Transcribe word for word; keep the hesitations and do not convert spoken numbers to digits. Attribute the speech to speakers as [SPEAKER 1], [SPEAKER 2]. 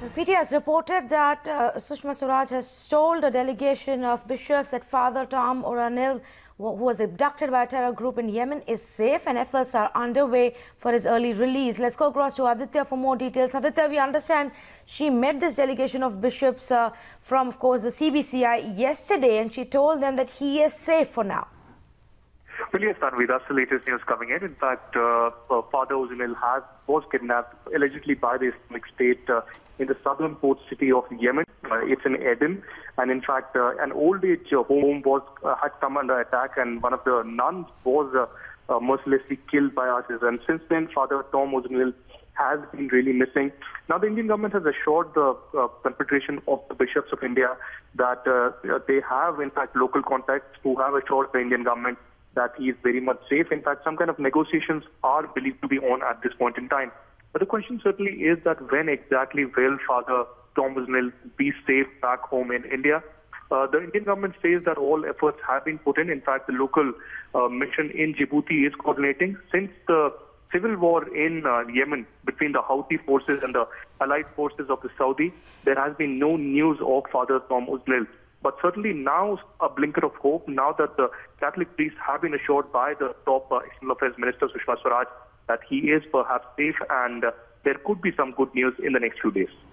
[SPEAKER 1] P T I has reported that uh, Sushma Swaraj has told a delegation of bishops that Father Tom O'Neill, who was abducted by a terror group in Yemen, is safe and efforts are underway for his early release. Let's go across to Aditya for more details. Aditya, we understand she met this delegation of bishops uh, from, of course, the C B C I yesterday, and she told them that he is safe for now.
[SPEAKER 2] Well, yes, Tanvi, that's the latest news coming in. In fact, uh, uh, Father O'Neill has was kidnapped allegedly by the Islamic State uh, in the southern port city of Yemen. Uh, it's in Aden, and in fact, uh, an old age uh, home was uh, had come under attack, and one of the nuns was uh, uh, mercilessly killed by ISIS. And since then, Father Tom O'Neill has been really missing. Now, the Indian government has assured the uh, Confederation of the Bishops of India that uh, they have, in fact, local contacts who have assured the Indian government that he is very much safe. In fact, some kind of negotiations are believed to be on at this point in time. But the question certainly is that when exactly will Father Tom O'Neill be safe back home in India? Uh, the Indian government says that all efforts have been put in. In fact, the local uh, mission in Djibouti is coordinating. Since the civil war in uh, Yemen between the Houthi forces and the allied forces of the Saudi, there has been no news of Father Tom O'Neill. But certainly now a blinker of hope, now that the Catholic priests have been assured by the top uh, External Affairs Minister, Sushma Swaraj, that he is perhaps safe, and uh, there could be some good news in the next few days.